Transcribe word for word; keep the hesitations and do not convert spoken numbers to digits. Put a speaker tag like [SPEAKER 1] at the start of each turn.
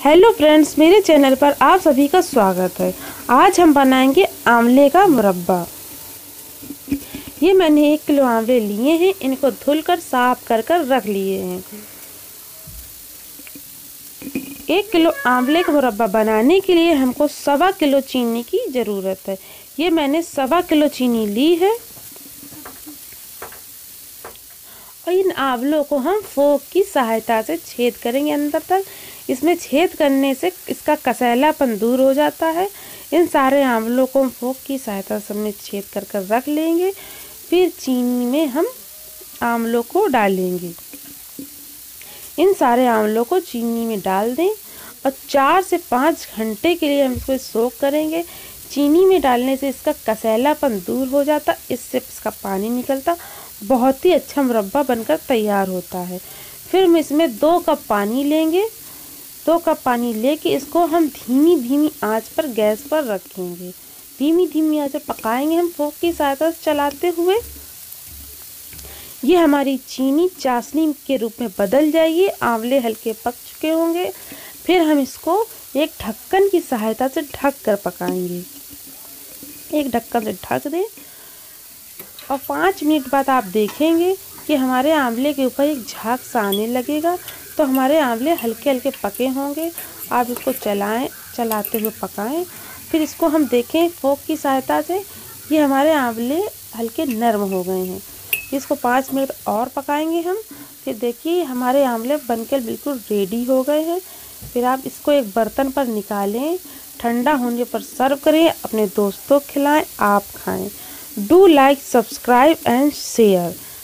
[SPEAKER 1] Hello friends, मेरे channel पर आप सभी का स्वागत है। आज हम बनाएंगे आंवले का मुरब्बा। ये मैंने एक किलो आंवले लिए हैं, इनको धुलकर साफ कर कर रख लिए हैं। एक किलो आंवले का मुरब्बा बनाने के लिए हमको सवा किलो चीनी की ज़रूरत है। ये मैंने सवा किलो चीनी ली है और इन आंवलों को हम फोक की सहायता से छेद करेंगे अंदर तक। इसमें छेद करने से इसका कसैलापन दूर हो जाता है। इन सारे आंवलों को हम फोक की सहायता से हमने छेद कर कर रख लेंगे। फिर चीनी में हम आंवलों को डालेंगे। इन सारे आंवलों को चीनी में डाल दें और चार से पाँच घंटे के लिए हम इसको सोक करेंगे। चीनी में डालने से इसका कसैलापन दूर हो जाता, इससे इसका पानी निकलता, बहुत ही अच्छा मुरब्बा बनकर तैयार होता है। फिर हम इसमें दो कप पानी लेंगे। दो कप पानी लेके इसको हम धीमी धीमी आंच पर गैस पर रखेंगे। धीमी धीमी आंच पर पकाएंगे हम फोक की सहायता से चलाते हुए। ये हमारी चीनी चाशनी के रूप में बदल जाएगी। आंवले हल्के पक चुके होंगे। फिर हम इसको एक ढक्कन की सहायता से ढक कर पकाएंगे। एक ढक्कन से ढक दें और पाँच मिनट बाद आप देखेंगे कि हमारे आंवले के ऊपर एक झाग सा आने लगेगा, तो हमारे आंवले हल्के हल्के पके होंगे। आप इसको चलाएं, चलाते हुए पकाएं। फिर इसको हम देखें फोक की सहायता से, ये हमारे आंवले हल्के नरम हो गए हैं। इसको पाँच मिनट और पकाएंगे हम। फिर देखिए हमारे आंवले बनकर बिल्कुल रेडी हो गए हैं। फिर आप इसको एक बर्तन पर निकालें, ठंडा होने पर सर्व करें, अपने दोस्तों को खिलाएं, आप खाएं। Do like, subscribe and share.